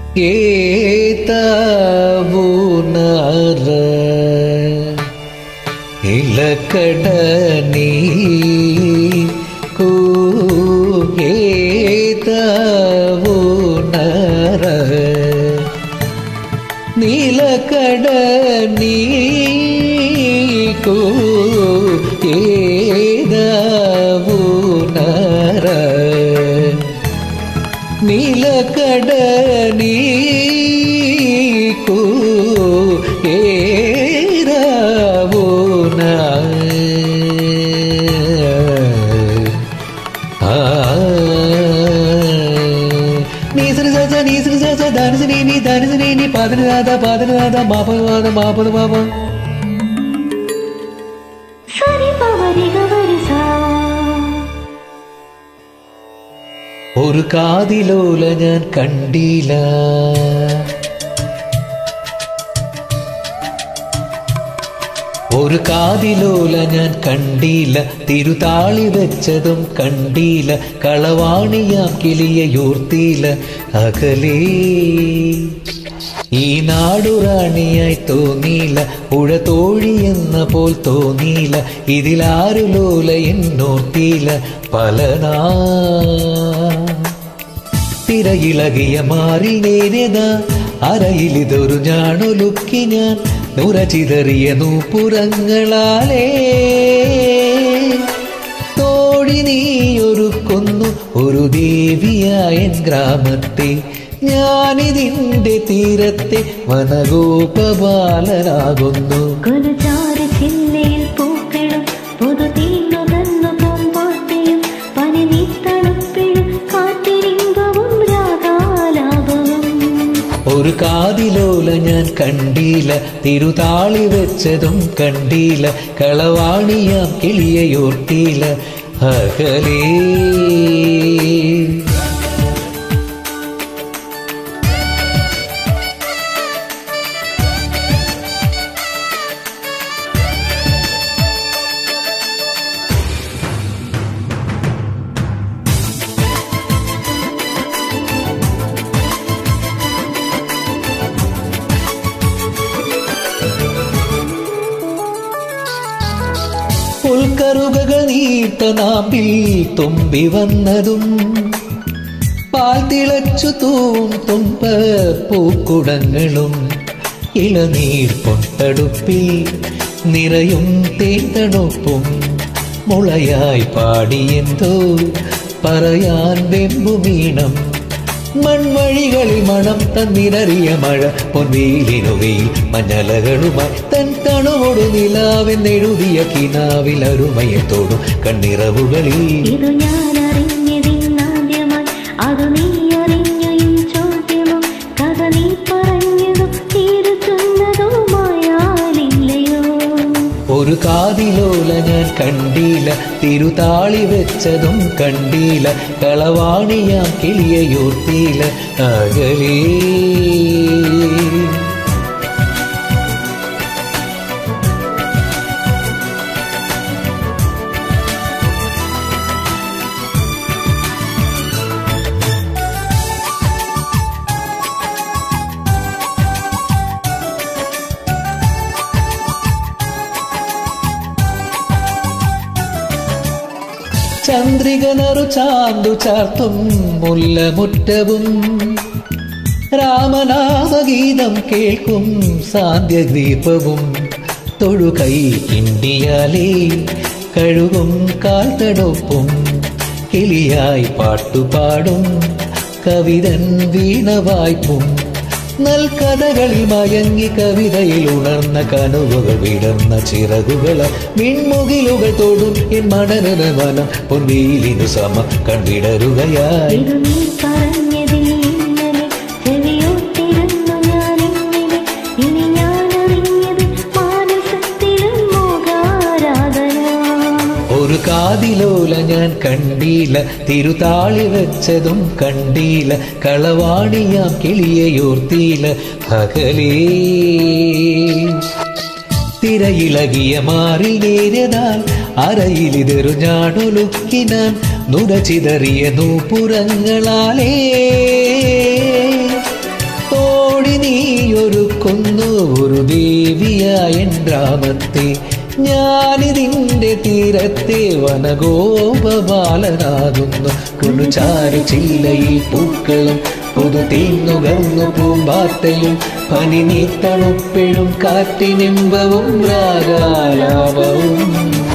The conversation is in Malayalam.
ഏതാവുണര ഇലക്കടനീ ഏതാവുണര നീലക്കടനീ ഏതാവുണര നീലക്കടനീക്കു ഏരാവുന നീസരി സജ ധനുസനീനി ധനുസനീനി പതിനാഥ പതിനാഥ മാപവാദ മാപദ മാപ ഒരു കാതിലോല ഞാൻ കണ്ടില്ല ഒരു കാതിലോല ഞാൻ കണ്ടില്ല തിരുതാളി വെച്ചതും കണ്ടില്ല കളവാണിയാം കിളിയോർത്തില്ല അകലേ ഈ നാടുറാണിയായി തോന്നിയില്ല പുഴ തോഴി എന്ന പോൽ തോന്നിയില്ല ഇതിലാരു ലോല എന്നോർത്തിയില്ല പലനാ തിരയിളകിയ മാറി നേരിയതാ അരയിലിതൊരു ഞാണൊലുക്കി ഞാൻ നുരചിതറിയ നൂപുരങ്ങളാലേ തോഴി നീയൊരുക്കുന്നു ഒരു ദേവിയായ ഗ്രാമത്തെ ഞാനിതിന്റെ തീരത്തെ വനഗോപബാലനാകുന്നു ഒരു കാതിലോല ഞാൻ കണ്ടില്ല തിരുതാളി വെച്ചതും കണ്ടില്ല കളവാണിയാം കിളിയോർത്തില്ല അകലേ പുൽക്കറുകകൾ നീർത്ത നാമ്പിൽ തുമ്പി വന്നതും പാൽ തിളച്ചു തുമ്പ പൂക്കുടങ്ങളും ഇളനീർ പൊട്ടടുപ്പിൽ നിറയും തേന്തണുപ്പും മുളയായി പാടിയെന്തോ പറയാൻ വെമ്പുമീണം മൺവഴികളിൽ മണം തന്നിരറിയ മഴ പൊൻവീലിനു വെയിൽ മഞ്ഞലകളുമായി തൻ തണുവോടു നിലാവെന്നെഴുതിയ കിനാവിൽ അരുമയത്തോടും കണ്ണിറവുകളിൽ ഒരു കാതിലോല ഞാൻ കണ്ടില്ല തിരുതാളി വെച്ചതും കണ്ടില്ല കളവാണിയാം കിളിയോർത്തില്ല അകലേ ചന്ദ്രികനറു ചാന്തു ചാർത്തും മുല്ലമുറ്റവും രാമനാമഗീതം കേൾക്കും സാന്ധ്യദീപവും തൊഴുകൈ കിണ്ടിയാലേ കഴുകും കാൽത്തടുപ്പും കിളിയായി പാട്ടുപാടും കവിതൻ വീണ വായ്പും നൽകഥകളിൽ മയങ്ങി കവിതയിൽ ഉണർന്ന കനവുകൾ വിടർന്ന ചിറകുകൾ മിൺമുകിലുകൾ തോടും എൻ മണന വനം പൊൻവീലിനു സമ കൺവിടരുകയായി ഒരു കാതിലോല ഞാൻ കണ്ടില്ല തിരുതാളി വെച്ചതും കണ്ടില്ല കളവാണിയാം കിളിയോർത്തില്ല അകലേ തിരയിളകിയ മാറി നേരിയതാൽ അരയിലിതൊരു ഞാണൊലുക്കി ഞാൻ നുരചിതറിയ നൂപുരങ്ങളാലേ തീർക്കുന്നു ഒരു ദേവിയായ ഗ്രാമത്തെ. ഞാനിതിൻ്റെ തീരത്തെ വനഗോപബാലനാകുന്നു. കുളുചാരു ചില്ലയിൽ പൂക്കളും പുതു തീന്നുകർന്നു പൂമ്പാറ്റയും പനി നീ തണുപ്പിഴും കാറ്റിനിമ്പവും രാഗാലാപവും.